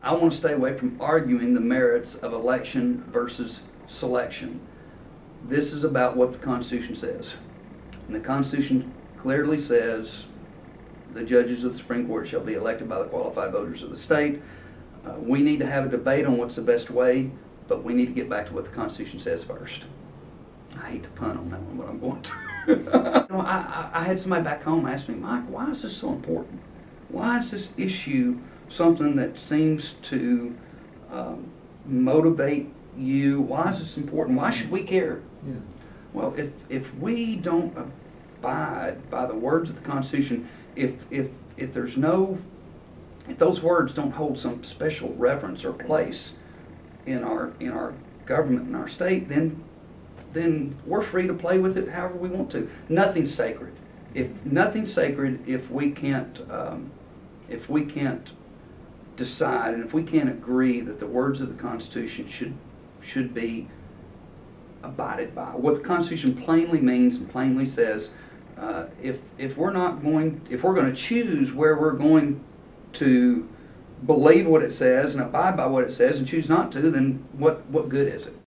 I want to stay away from arguing the merits of election versus selection. This is about what the Constitution says. And the Constitution clearly says the judges of the Supreme Court shall be elected by the qualified voters of the state. We need to have a debate on what's the best way, but we need to get back to what the Constitution says first. I hate to pun on that one, but I'm going to. I had somebody back home ask me, Mike, why is this so important? Why is this issue something that seems to motivate you? Why is this important? Why should we care? Yeah. Well, if we don't abide by the words of the Constitution, if there's no, if those words don't hold some special reverence or place in our government and our state, then we're free to play with it however we want to. Nothing's sacred. Nothing's sacred if we can't decide and if we can't agree that the words of the Constitution should be abided by. What the Constitution plainly means and plainly says, if we're going to choose where we're going to believe what it says and abide by what it says and choose not to, then what good is it?